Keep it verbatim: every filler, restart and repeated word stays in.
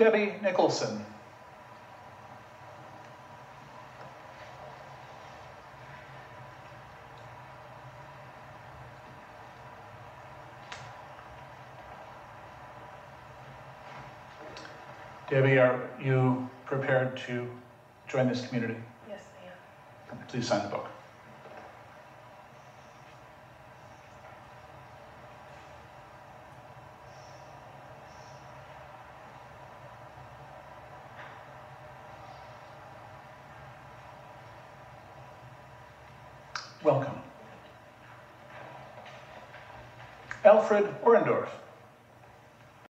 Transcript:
Debbie Nicholson. Debbie, are you prepared to join this community? Yes, I am. Please sign the book. Welcome. Alfred Orendorff.